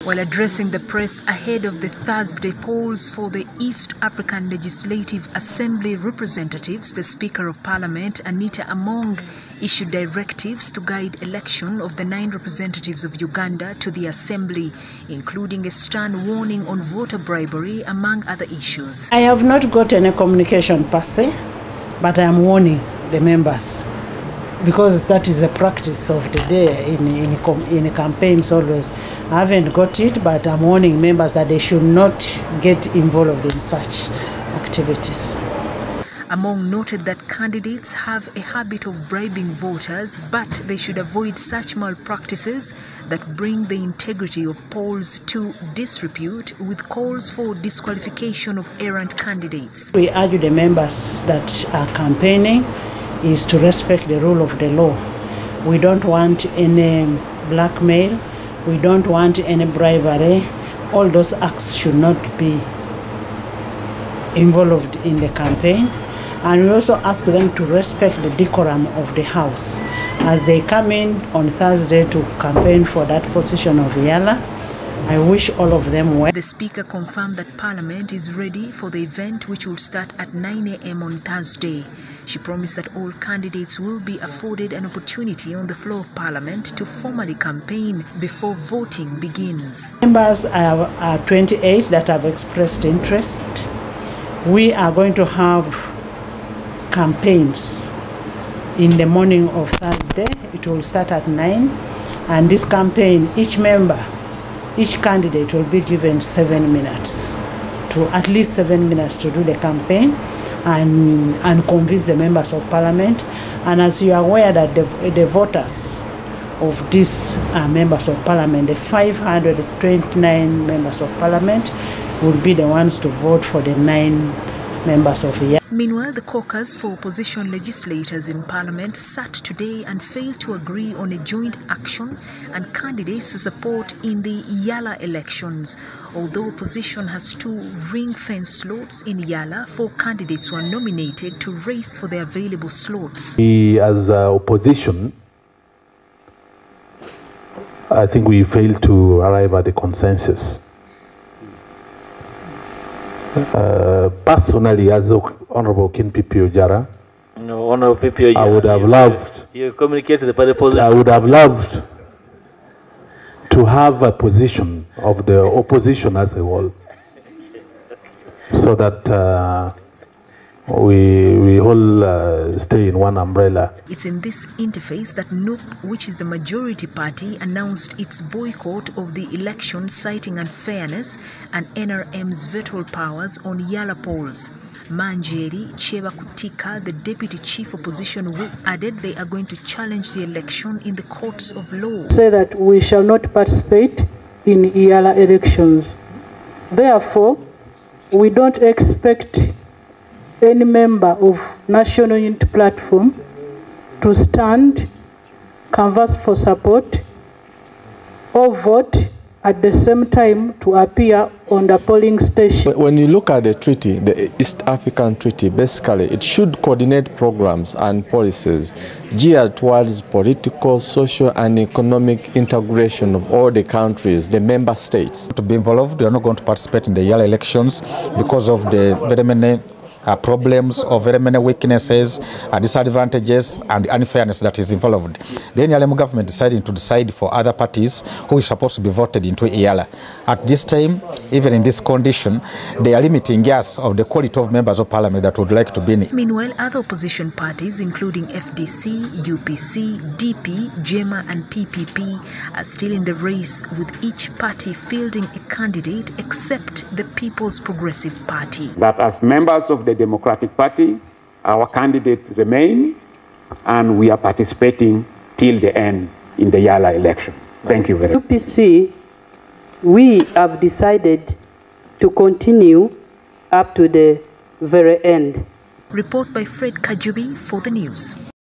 While addressing the press ahead of the Thursday polls for the East African Legislative Assembly representatives, the Speaker of Parliament, Anita Among, issued directives to guide election of the 9 representatives of Uganda to the Assembly, including a stern warning on voter bribery, among other issues. I have not got any communication per se, but I am warning the members, because that is a practice of the day in campaigns always. I haven't got it, but I'm warning members that they should not get involved in such activities. Among noted that candidates have a habit of bribing voters, but they should avoid such malpractices that bring the integrity of polls to disrepute, with calls for disqualification of errant candidates. We urge the members that are campaigning is to respect the rule of the law. We don't want any blackmail. We don't want any bribery. All those acts should not be involved in the campaign. And we also ask them to respect the decorum of the House. As they come in on Thursday to campaign for that position of Yala, I wish all of them well. The Speaker confirmed that Parliament is ready for the event, which will start at 9 a.m. on Thursday. She promised that all candidates will be afforded an opportunity on the floor of Parliament to formally campaign before voting begins. Members are 28 that have expressed interest. We are going to have campaigns in the morning of Thursday. It will start at 9, and this campaign, each candidate will be given 7 minutes, at least 7 minutes to do the campaign and convince the members of Parliament. And as you are aware that the voters of these members of Parliament, the 529 members of Parliament, will be the ones to vote for the 9 members of Yala. Meanwhile, the caucus for opposition legislators in Parliament sat today and failed to agree on a joint action and candidates to support in the Yala elections. Although opposition has 2 ring-fence slots in Yala, 4 candidates were nominated to race for the available slots. We, as opposition, I think we failed to arrive at a consensus. Personally, as Honorable King Pipi Ojara, no, Honorable Pipi Ojara, I would have loved. You communicated the party position. I would have loved to have a position of the opposition as a whole, so that we all stay in one umbrella. It's in this interface that NUP, which is the majority party, announced its boycott of the election, citing unfairness and NRM's veto powers on Yala polls. Manjeri Cheba Kutika, the deputy chief opposition whip, added they are going to challenge the election in the courts of law. Say that we shall not participate in Yala elections. Therefore, we don't expect any member of National Unity Platform to stand, canvass for support, or vote at the same time to appear on the polling station. When you look at the treaty, the East African Treaty, basically it should coordinate programs and policies geared towards political, social and economic integration of all the countries, the member states. To be involved, we are not going to participate in the Yala elections because of the very many problems or very many weaknesses, disadvantages and unfairness that is involved. The NRM government decided to decide for other parties who is supposed to be voted into Yala. At this time, even in this condition, they are limiting us of the quality of members of Parliament that would like to be in it. Meanwhile, other opposition parties, including FDC, UPC, DP, JEMA and PPP, are still in the race, with each party fielding a candidate except the People's Progressive Party. That as members of the Democratic Party, our candidates remain, and we are participating till the end in the Yala election. Thank you very much. UPC, we have decided to continue up to the very end. Report by Fred Kajubi for the news.